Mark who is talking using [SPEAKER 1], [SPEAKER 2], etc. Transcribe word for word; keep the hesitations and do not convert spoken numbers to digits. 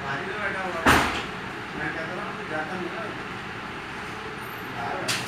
[SPEAKER 1] भारी में बैठा हुआ है। मैं कहता हूँ जाता नहीं ना।